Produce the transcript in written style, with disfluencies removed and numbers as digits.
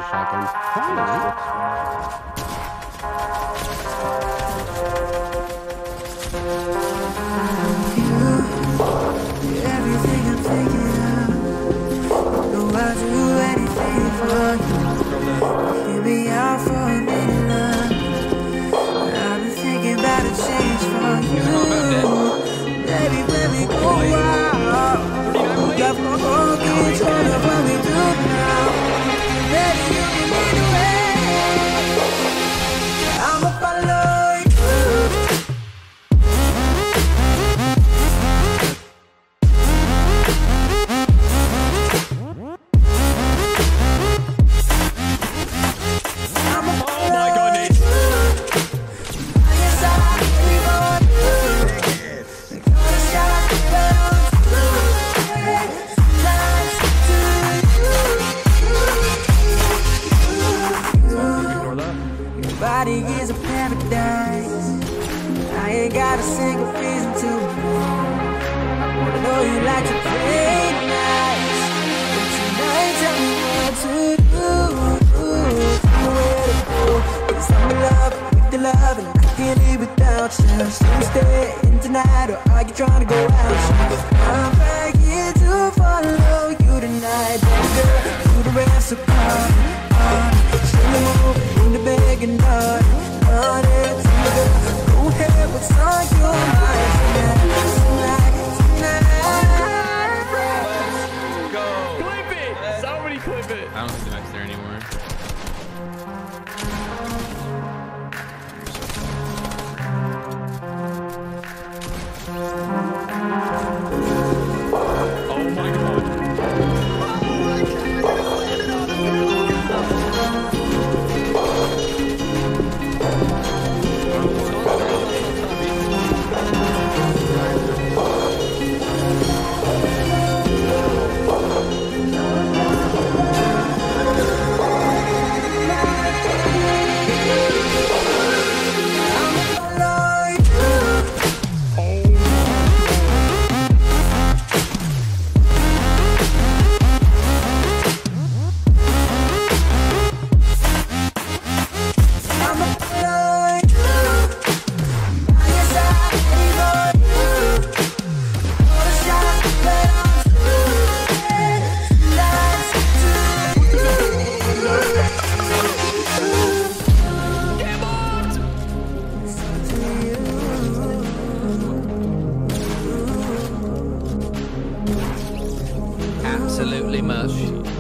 shotgun. Everything I'm thinking of. No, I'll do anything for you. Hear me out for a minute, love. I've been thinking about a change for you. Baby, when we go out, got my own control of what we do now. Baby, you can lead the way. I'ma follow you. Body is a paradise. I ain't got a single reason to move. I know you like to play nice, but tonight tell me what to do. Where to go? 'Cause I'm in love with the love, and I can't live without you. So you stay in tonight, or are you trying to go out? I'm back here to follow you tonight, baby girl. Do the rest of party. Show me move in the bag and nod. Go ahead, what's on your mind tonight? Go. Clip it. Somebody clip it. I don't see Max there anymore. Oh my god. Absolutely much.